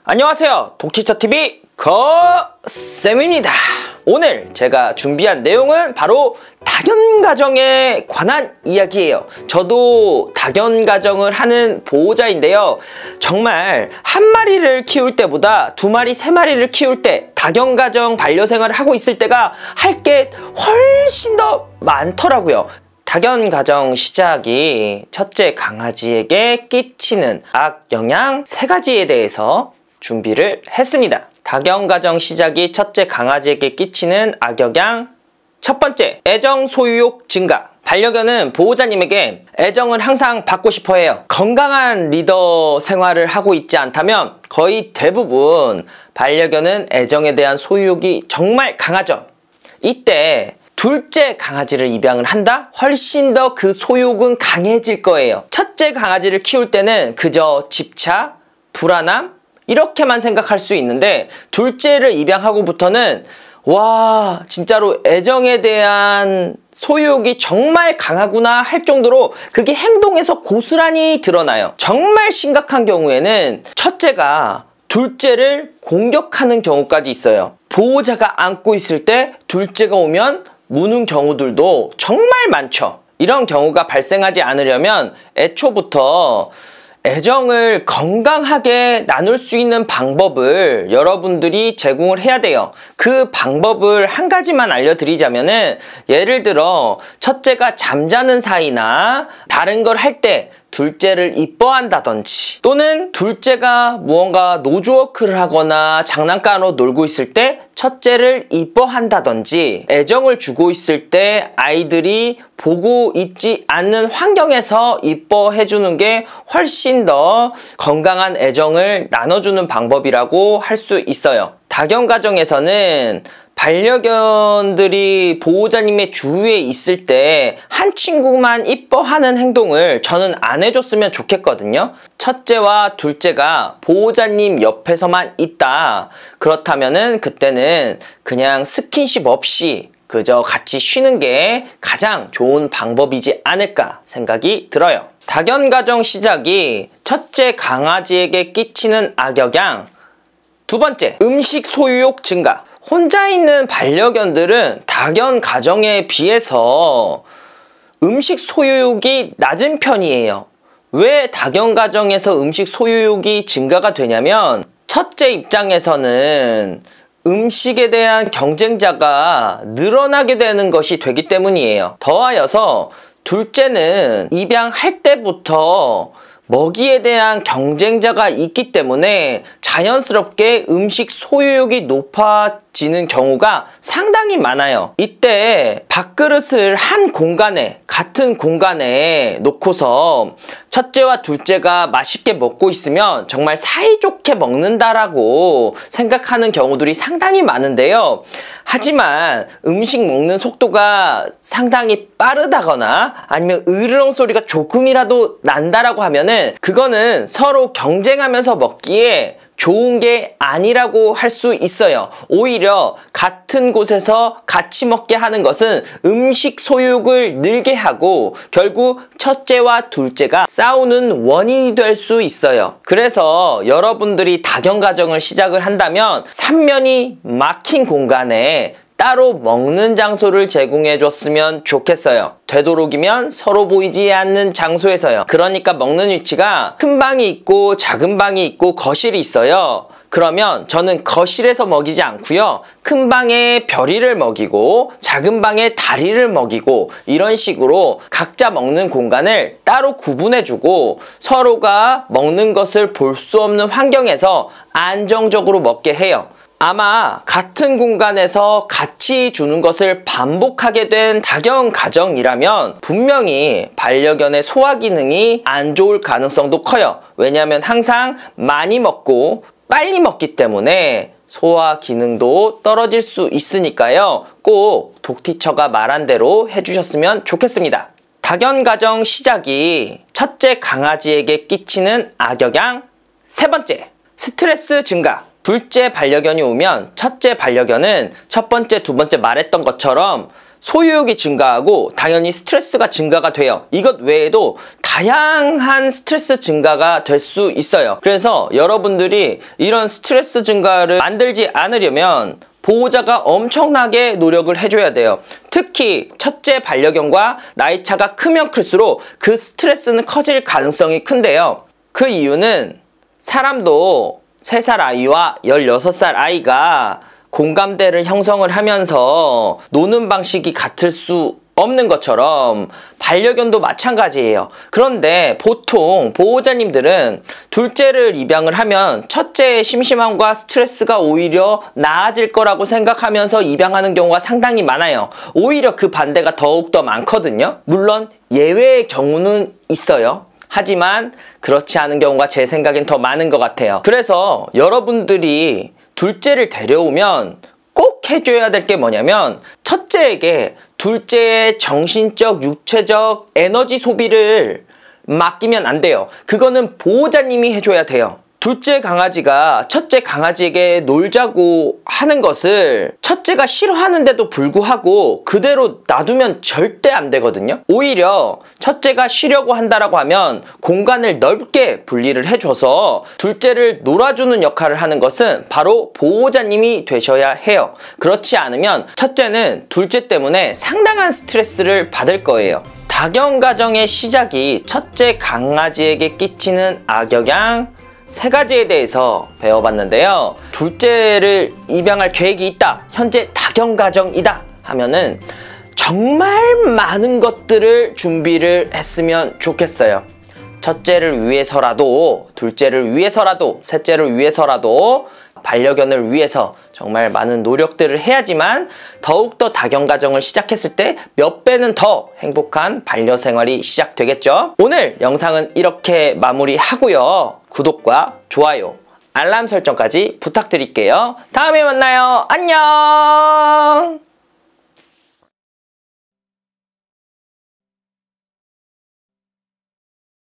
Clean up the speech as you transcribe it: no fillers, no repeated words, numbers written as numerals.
안녕하세요, 독티처TV 거쌤입니다. 오늘 제가 준비한 내용은 바로 다견가정에 관한 이야기예요. 저도 다견가정을 하는 보호자인데요, 정말 한 마리를 키울 때보다 두 마리, 세 마리를 키울 때, 다견가정 반려생활을 하고 있을 때가 할 게 훨씬 더 많더라고요. 다견가정 시작이 첫째 강아지에게 끼치는 악영향 3가지에 대해서 준비를 했습니다. 다견가정 시작이 첫째 강아지에게 끼치는 악영향, 첫 번째, 애정 소유욕 증가. 반려견은 보호자님에게 애정을 항상 받고 싶어 해요. 건강한 리더 생활을 하고 있지 않다면 거의 대부분 반려견은 애정에 대한 소유욕이 정말 강하죠. 이때 둘째 강아지를 입양을 한다? 훨씬 더 그 소유욕은 강해질 거예요. 첫째 강아지를 키울 때는 그저 집착, 불안함 이렇게만 생각할 수 있는데, 둘째를 입양하고부터는 와, 진짜로 애정에 대한 소유욕이 정말 강하구나 할 정도로 그게 행동에서 고스란히 드러나요. 정말 심각한 경우에는 첫째가 둘째를 공격하는 경우까지 있어요. 보호자가 안고 있을 때 둘째가 오면 무는 경우들도 정말 많죠. 이런 경우가 발생하지 않으려면 애초부터 애정을 건강하게 나눌 수 있는 방법을 여러분들이 제공을 해야 돼요. 그 방법을 한 가지만 알려드리자면은, 예를 들어 첫째가 잠자는 사이나 다른 걸 할 때 둘째를 이뻐한다든지, 또는 둘째가 무언가 노즈워크를 하거나 장난감으로 놀고 있을 때 첫째를 이뻐한다든지, 애정을 주고 있을 때 아이들이 보고 있지 않는 환경에서 이뻐해주는 게 훨씬 더 건강한 애정을 나눠주는 방법이라고 할 수 있어요. 다견가정에서는 반려견들이 보호자님의 주위에 있을 때 한 친구만 이뻐하는 행동을 저는 안 해줬으면 좋겠거든요. 첫째와 둘째가 보호자님 옆에서만 있다, 그렇다면은 그때는 그냥 스킨십 없이 그저 같이 쉬는 게 가장 좋은 방법이지 않을까 생각이 들어요. 다견가정 시작이 첫째 강아지에게 끼치는 악영향, 두 번째, 음식 소유욕 증가. 혼자 있는 반려견들은 다견가정에 비해서 음식 소유욕이 낮은 편이에요. 왜 다견가정에서 음식 소유욕이 증가가 되냐면, 첫째 입장에서는 음식에 대한 경쟁자가 늘어나게 되는 것이 되기 때문이에요. 더하여서 둘째는 입양할 때부터 먹이에 대한 경쟁자가 있기 때문에 자연스럽게 음식 소유욕이 높아지는 경우가 상당히 많아요. 이때 밥그릇을 한 공간에, 같은 공간에 놓고서 첫째와 둘째가 맛있게 먹고 있으면 정말 사이좋게 먹는다라고 생각하는 경우들이 상당히 많은데요. 하지만 음식 먹는 속도가 상당히 빠르다거나 아니면 으르렁 소리가 조금이라도 난다라고 하면은 그거는 서로 경쟁하면서 먹기에 좋은 게 아니라고 할 수 있어요. 오히려 같은 곳에서 같이 먹게 하는 것은 음식 소유욕을 늘게 하고 결국 첫째와 둘째가 싸우는 원인이 될 수 있어요. 그래서 여러분들이 다견가정을 시작을 한다면 삼면이 막힌 공간에 따로 먹는 장소를 제공해 줬으면 좋겠어요. 되도록이면 서로 보이지 않는 장소에서요. 그러니까 먹는 위치가 큰 방이 있고 작은 방이 있고 거실이 있어요. 그러면 저는 거실에서 먹이지 않고요, 큰 방에 별이를 먹이고 작은 방에 다리를 먹이고, 이런 식으로 각자 먹는 공간을 따로 구분해주고 서로가 먹는 것을 볼 수 없는 환경에서 안정적으로 먹게 해요. 아마 같은 공간에서 같이 주는 것을 반복하게 된 다견가정이라면 분명히 반려견의 소화 기능이 안 좋을 가능성도 커요. 왜냐하면 항상 많이 먹고 빨리 먹기 때문에 소화 기능도 떨어질 수 있으니까요. 꼭 독티처가 말한 대로 해주셨으면 좋겠습니다. 다견가정 시작이 첫째 강아지에게 끼치는 악영향, 세 번째, 스트레스 증가. 둘째 반려견이 오면 첫째 반려견은 첫 번째, 두 번째 말했던 것처럼 소유욕이 증가하고 당연히 스트레스가 증가가 돼요. 이것 외에도 다양한 스트레스 증가가 될 수 있어요. 그래서 여러분들이 이런 스트레스 증가를 만들지 않으려면 보호자가 엄청나게 노력을 해줘야 돼요. 특히 첫째 반려견과 나이 차가 크면 클수록 그 스트레스는 커질 가능성이 큰데요. 그 이유는 사람도 3살 아이와 16살 아이가 공감대를 형성을 하면서 노는 방식이 같을 수 없는 것처럼 반려견도 마찬가지예요. 그런데 보통 보호자님들은 둘째를 입양을 하면 첫째의 심심함과 스트레스가 오히려 나아질 거라고 생각하면서 입양하는 경우가 상당히 많아요. 오히려 그 반대가 더욱더 많거든요. 물론 예외의 경우는 있어요. 하지만 그렇지 않은 경우가 제 생각엔 더 많은 것 같아요. 그래서 여러분들이 둘째를 데려오면 꼭 해줘야 될 게 뭐냐면 첫째에게 둘째의 정신적, 육체적 에너지 소비를 맡기면 안 돼요. 그거는 보호자님이 해줘야 돼요. 둘째 강아지가 첫째 강아지에게 놀자고 하는 것을 첫째가 싫어하는데도 불구하고 그대로 놔두면 절대 안 되거든요. 오히려 첫째가 쉬려고 한다라고 하면 공간을 넓게 분리를 해줘서 둘째를 놀아주는 역할을 하는 것은 바로 보호자님이 되셔야 해요. 그렇지 않으면 첫째는 둘째 때문에 상당한 스트레스를 받을 거예요. 다견가정의 시작이 첫째 강아지에게 끼치는 악영향 3가지에 대해서 배워봤는데요. 둘째를 입양할 계획이 있다, 현재 다견가정이다 하면은 정말 많은 것들을 준비를 했으면 좋겠어요. 첫째를 위해서라도, 둘째를 위해서라도, 셋째를 위해서라도, 반려견을 위해서 정말 많은 노력들을 해야지만 더욱더 다견가정을 시작했을 때 몇 배는 더 행복한 반려생활이 시작되겠죠. 오늘 영상은 이렇게 마무리하고요. 구독과 좋아요, 알람 설정까지 부탁드릴게요. 다음에 만나요. 안녕.